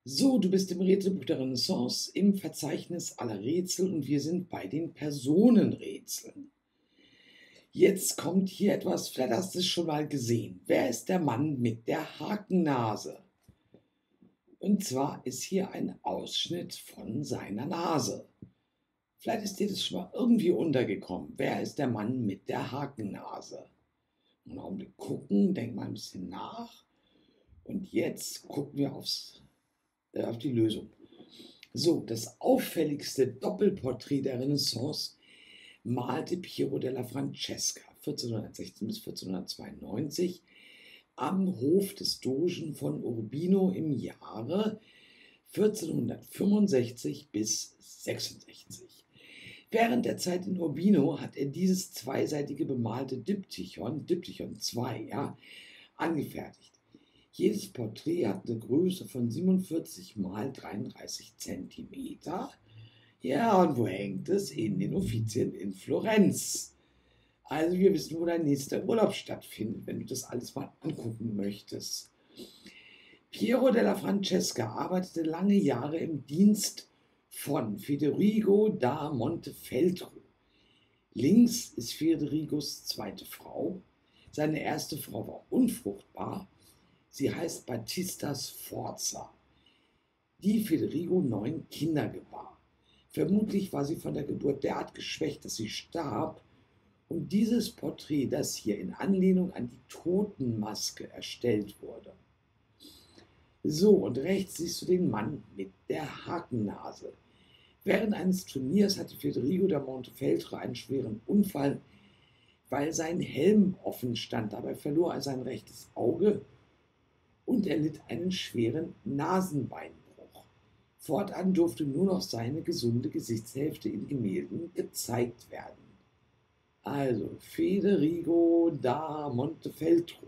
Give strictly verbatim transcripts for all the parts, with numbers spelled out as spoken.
So, du bist im Rätselbuch der Renaissance im Verzeichnis aller Rätsel und wir sind bei den Personenrätseln. Jetzt kommt hier etwas, vielleicht hast du es schon mal gesehen. Wer ist der Mann mit der Hakennase? Und zwar ist hier ein Ausschnitt von seiner Nase. Vielleicht ist dir das schon mal irgendwie untergekommen. Wer ist der Mann mit der Hakennase? Einen Augenblick gucken, denk mal ein bisschen nach. Und jetzt gucken wir aufs, äh, auf die Lösung. So, das auffälligste Doppelporträt der Renaissance malte Piero della Francesca vierzehnhundertsechzehn bis vierzehnhundertzweiundneunzig am Hof des Dogen von Urbino im Jahre vierzehnhundertfünfundsechzig bis sechsundsechzig. Während der Zeit in Urbino hat er dieses zweiseitige bemalte Diptychon, Diptychon zwei, ja, angefertigt. Jedes Porträt hat eine Größe von siebenundvierzig mal dreiunddreißig Zentimeter. Ja, und wo hängt es? In den Uffizien in Florenz. Also wir wissen, wo dein nächster Urlaub stattfindet, wenn du das alles mal angucken möchtest. Piero della Francesca arbeitete lange Jahre im Dienst von Federigo da Montefeltro. Links ist Federigos zweite Frau. Seine erste Frau war unfruchtbar. Sie heißt Battista Sforza, die Federigo neun Kinder gebar. Vermutlich war sie von der Geburt derart geschwächt, dass sie starb. Und dieses Porträt, das hier in Anlehnung an die Totenmaske erstellt wurde. So, und rechts siehst du den Mann mit der Hakennase. Während eines Turniers hatte Federigo da Montefeltro einen schweren Unfall, weil sein Helm offen stand. Dabei verlor er sein rechtes Auge und er litt einen schweren Nasenbeinbruch. Fortan durfte nur noch seine gesunde Gesichtshälfte in Gemälden gezeigt werden. Also Federigo da Montefeltro.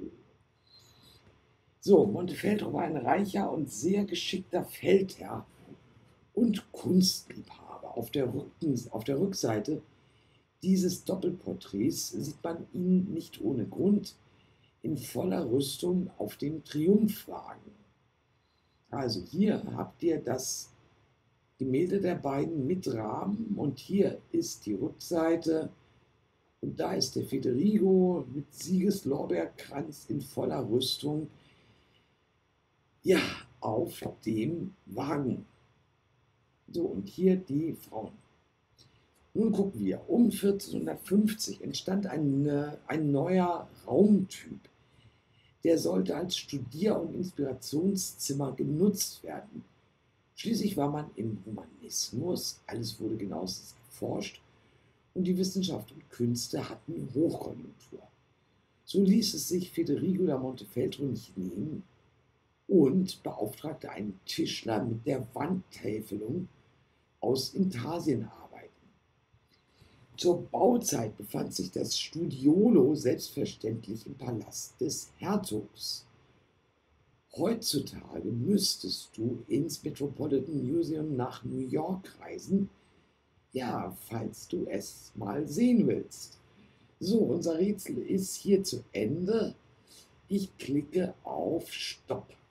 So, Montefeltro war ein reicher und sehr geschickter Feldherr und Kunstliebhaber. Auf der, Rücken, auf der Rückseite dieses Doppelporträts sieht man ihn nicht ohne Grund in voller Rüstung auf dem Triumphwagen. Also hier habt ihr das Gemälde der beiden mit Rahmen und hier ist die Rückseite und da ist der Federigo mit Siegeslorbeerkranz in voller Rüstung, ja, auf dem Wagen. So, und hier die Frauen. Nun gucken wir, um vierzehnhundertfünfzig entstand ein, ein neuer Raumtyp. Der sollte als Studier- und Inspirationszimmer genutzt werden. Schließlich war man im Humanismus, alles wurde genauestens erforscht und die Wissenschaft und Künste hatten Hochkonjunktur. So ließ es sich Federigo da Montefeltro nicht nehmen und beauftragte einen Tischler mit der Wandtäfelung aus Intarsien arbeiten. Zur Bauzeit befand sich das Studiolo selbstverständlich im Palast des Herzogs. Heutzutage müsstest du ins Metropolitan Museum nach New York reisen, ja, falls du es mal sehen willst. So, unser Rätsel ist hier zu Ende. Ich klicke auf Stopp.